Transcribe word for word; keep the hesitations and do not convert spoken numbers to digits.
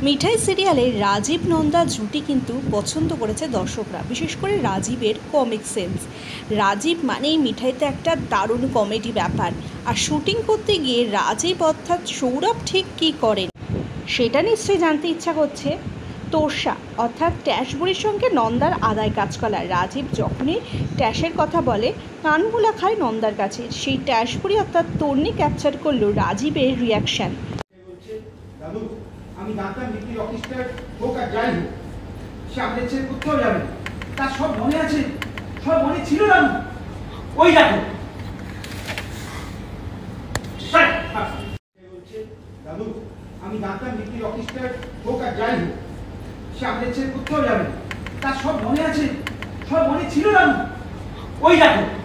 মিঠাই সিরিয়ালে রাজীব নন্দা জুটি কিন্তু পছন্দ করেছে দর্শকরা, বিশেষ করে রাজীবের কমিক সেন্স। রাজীব মানেই মিঠাইতে একটা দারুণ কমেডি ব্যাপার। আর শুটিং করতে গিয়ে রাজীব অর্থাৎ সৌরভ ঠিক কী করেন সেটা নিশ্চয়ই জানতে ইচ্ছা করছে। তোর্ষা অর্থাৎ ট্যাশবুড়ির সঙ্গে নন্দার আদায় কাজ করা। রাজীব যখনই ট্যাশের কথা বলে কানগুলা খায় নন্দার কাছে। সেই ট্যাশবুড়ি অর্থাৎ তর্নি ক্যাপচার করলো রাজীবের রিয়াকশান। আমি জানতাম বিক্রি অফিসটার হোক আর যাই হোক, সে আমাদের ছেড়ে কোথাও যাবে না। তার সব মনে আছে, সব মনে ছিল না। ওই দেখো দাদু, আমি জানতাম বিক্রি অফিসটার হোক আর যাই হোক, সে আমাদের ছেড়ে কোথাও যাবে না। তার সব মনে আছে, সব মনে ছিল না। ওই দেখো